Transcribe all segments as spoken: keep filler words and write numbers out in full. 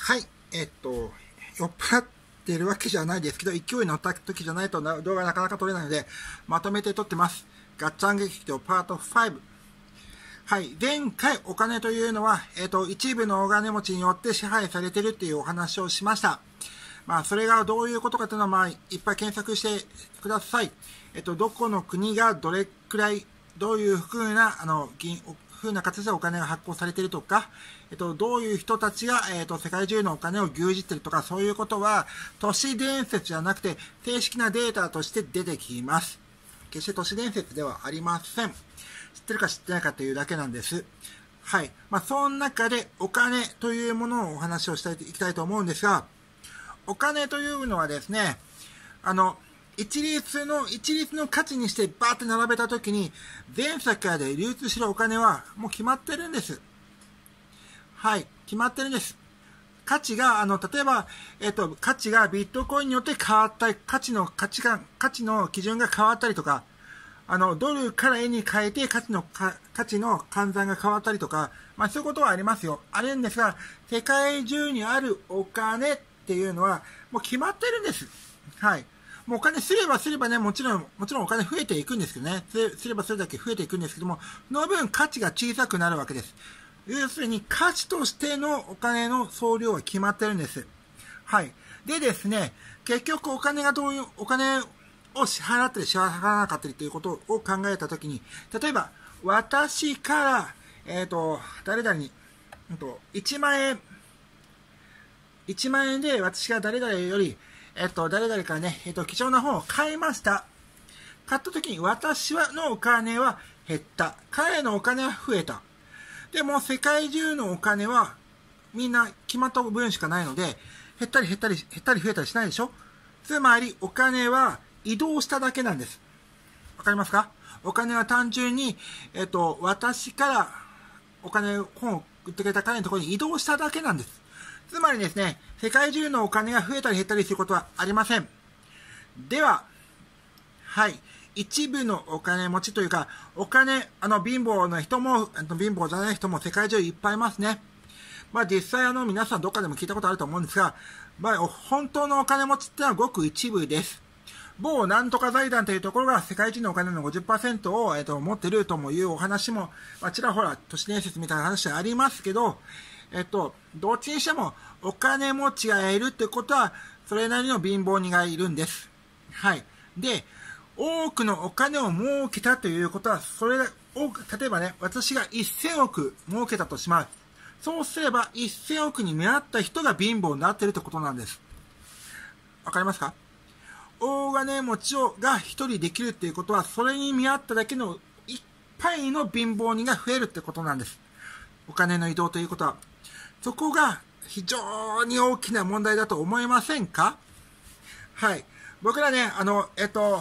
はい、えっと、酔っ払ってるわけじゃないですけど、勢いに乗った時じゃないと動画なかなか撮れないので、まとめて撮ってます。ガッチャン劇場パートファイブ。はい、前回お金というのは、えっと、一部のお金持ちによって支配されてるっていうお話をしました。まあ、それがどういうことかというのは、まあ、いっぱい検索してください。えっと、どこの国がどれくらい、どういうふうな、あの、銀、ふうな形でお金が発行されているとか、えっと、どういう人たちが、えっと、世界中のお金を牛耳っているとか、そういうことは、都市伝説じゃなくて、正式なデータとして出てきます。決して都市伝説ではありません。知ってるか知ってないかというだけなんです。はい。まあ、その中でお金というものをお話をしていきたいと思うんですが、お金というのはですね、あの、一律の、一律の価値にしてバーって並べたときに、全世界で流通しているお金はもう決まってるんです。はい。決まってるんです。価値が、あの、例えば、えっと、価値がビットコインによって変わったり、価値の価値観、価値の基準が変わったりとか、あの、ドルから円に変えて価値の、価値の換算が変わったりとか、まあそういうことはありますよ。あるんですが、世界中にあるお金っていうのは、もう決まってるんです。はい。もうお金すればすればね、もちろん、もちろんお金増えていくんですけどね。すればそれだけ増えていくんですけども、その分価値が小さくなるわけです。要するに価値としてのお金の総量は決まってるんです。はい。でですね、結局お金がどういう、お金を支払ったり支払わなかったりということを考えたときに、例えば、私から、えっと、誰々に、いちまんえん、いちまんえんで私が誰々より、えっと、誰々からね、えっと、貴重な本を買いました。買ったときに私はのお金は減った。彼のお金は増えた。でも世界中のお金はみんな決まった分しかないので、減ったり減ったり、減ったり増えたりしないでしょ？つまりお金は移動しただけなんです。わかりますか？お金は単純に、えっと、私からお金、本を売ってくれた彼のところに移動しただけなんです。つまりですね、世界中のお金が増えたり減ったりすることはありません。では、はい。一部のお金持ちというか、お金、あの、貧乏な人も、あの貧乏じゃない人も世界中いっぱいいますね。まあ実際あの、皆さんどっかでも聞いたことあると思うんですが、まあ、本当のお金持ちってのはごく一部です。某なんとか財団というところが世界中のお金の ごじゅっパーセント を、えっと、持ってるともいうお話も、まあ、ちらほら都市伝説みたいな話はありますけど、えっと、どっちにしてもお金持ちがいるってことは、それなりの貧乏人がいるんです。はい。で、多くのお金を儲けたということは、それを、例えばね、私がせんおく儲けたとします。そうすれば、せんおくに見合った人が貧乏になっているということなんです。わかりますか？大金持ちをが一人できるっていうことは、それに見合っただけのいっぱいの貧乏人が増えるってことなんです。お金の移動ということは。そこが非常に大きな問題だと思いませんか？はい。僕らね、あの、えっと、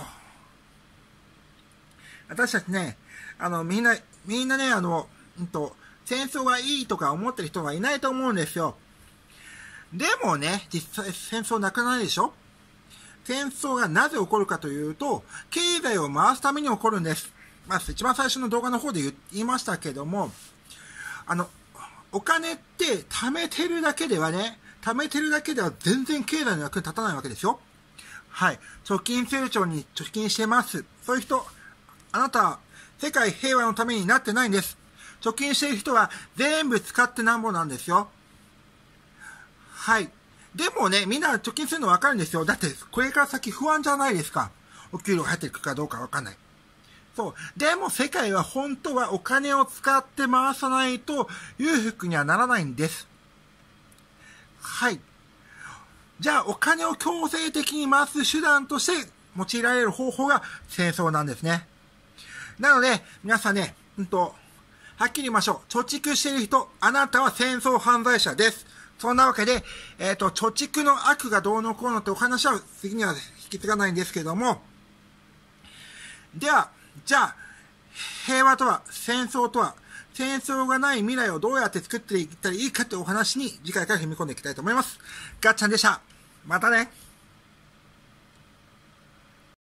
私たちね、あの、みんな、みんなね、あの、うんと、戦争がいいとか思ってる人はいないと思うんですよ。でもね、実際戦争なくないでしょ？戦争がなぜ起こるかというと、経済を回すために起こるんです。まず一番最初の動画の方で言いましたけども、あの、お金って貯めてるだけではね、貯めてるだけでは全然経済の役に立たないわけですよ。はい。貯金成長に貯金してます。そういう人、あなたは世界平和のためになってないんです。貯金している人は全部使ってなんぼなんですよ。はい。でもね、みんな貯金するの分かるんですよ。だって、これから先不安じゃないですか。お給料入っていくかどうか分かんない。そう。でも世界は本当はお金を使って回さないと裕福にはならないんです。はい。じゃあ、お金を強制的に回す手段として用いられる方法が戦争なんですね。なので、皆さんね、うんと、はっきり言いましょう。貯蓄している人、あなたは戦争犯罪者です。そんなわけで、えっと、貯蓄の悪がどうのこうのってお話は次には引き継がないんですけども、では、じゃあ、平和とは、戦争とは、戦争がない未来をどうやって作っていったらいいかというお話に次回から踏み込んでいきたいと思います。ガッチャンでした。またね。